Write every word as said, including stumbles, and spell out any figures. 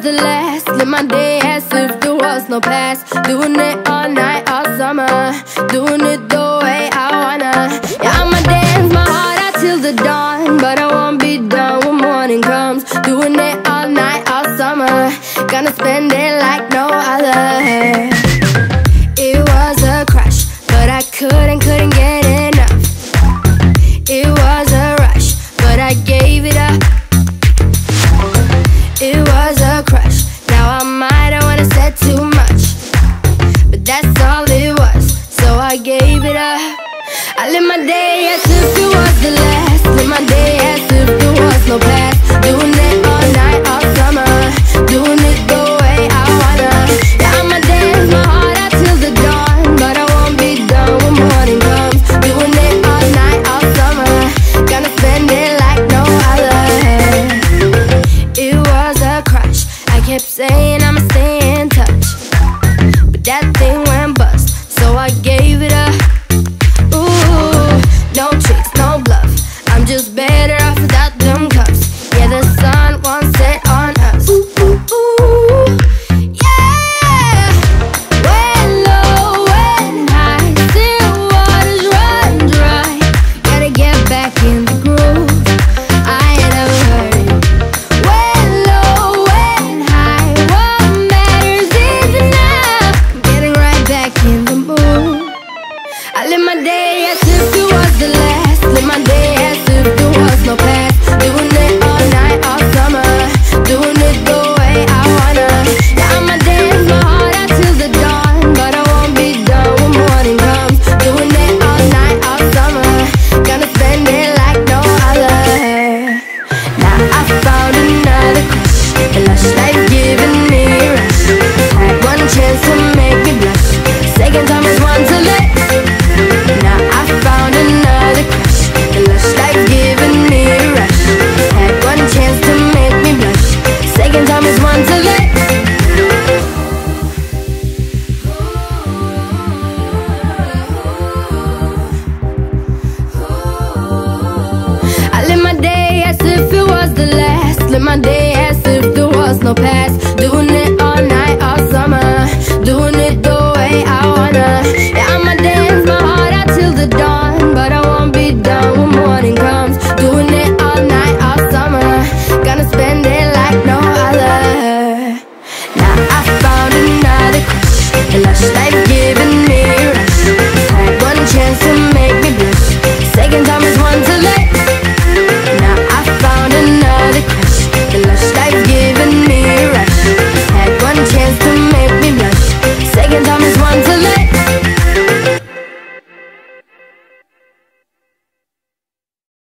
the last. Live my day as if there was no past. Doing it all night, all summer. Doing it the way I wanna. Yeah, I'ma dance my heart out till the dawn, but I won't be done when morning comes. Doing it all night, all summer. Gonna spend it like no other. It was a crush, but I couldn't, couldn't get enough. It was a rush, but I gave it up. It was a crush, now I might have wanna said too much, but that's all it was, so I gave it up. I live my day as if it was the last. Live my day as if there was no past. Doing it all night, all summer. Doing it the way I wanna. Yeah, I'ma dance my heart out till the dawn, but I won't be done when morning comes. Doing it all night, all summer. Gonna spend it like no other. It was a crush, I kept saying I'ma stay in touch, but that thing went bust, so I gave it up. Ooh, no tricks, no bluff, I'm just better off without them cuffs. Yeah, the sun won't set on us. Ooh, ooh, ooh, yeah. When low, when high, still waters run dry. Gotta get back in the groove, I ain't never heard it. When low, when high, what matters is enough. I'm getting right back in the mood. I live my day as if it was the last. Live my day as if there was no past. Doing it all night, all summer. Doing it the way I wanna. Yeah, I'ma dance my heart out till the dawn, but I won't be done when morning comes. Doing it all night, all summer. Gonna spend it like no other. Now I found another crush. The lush life giving me a rush. Had one chance to make me blush. Second time is one to let. Now I found another crush. The lush life giving me a rush. Had one chance to make me blush. Second time is one to let. I live my day as if it was the last. Live my day as if there was no past.